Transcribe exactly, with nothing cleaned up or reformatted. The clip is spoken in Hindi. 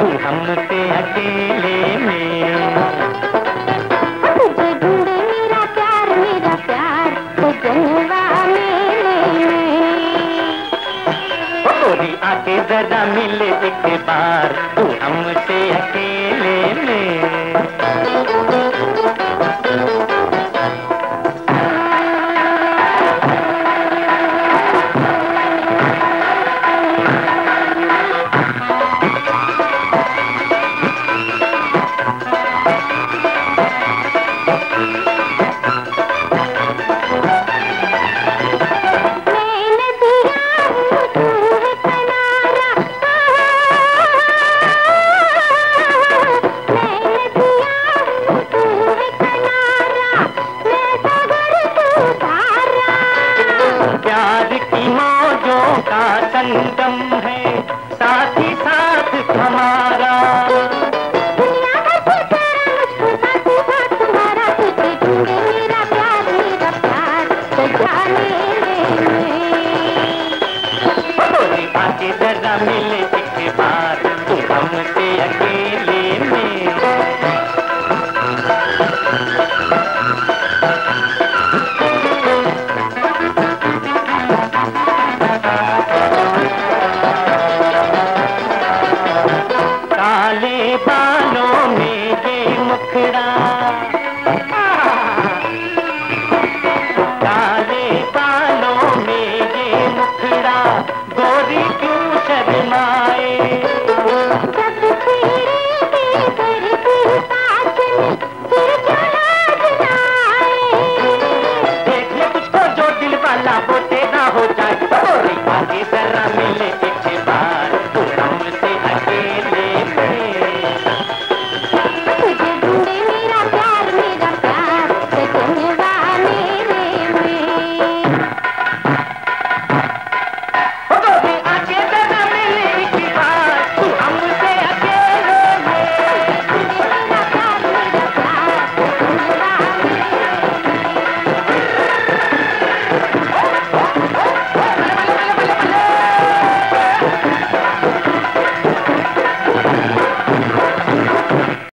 तू हमसे अकेले में। तुझे ढूंढे मेरा प्यार मेरा प्यार तो जलवा मेले में। गोरी आके जरा मिले एक बार तू हमसे अकेले में। का संगम है साथ ही साथ हमारा। दुनिया भर से तेरा मुझको साथ ही साथ तुम्हारा। तुझे ढूंढे मेरा प्यार मेरा प्यार तो जाने में। आके जरा मिले एक बार तू हमसे अकेले में। काले बालों में ये मुखड़ा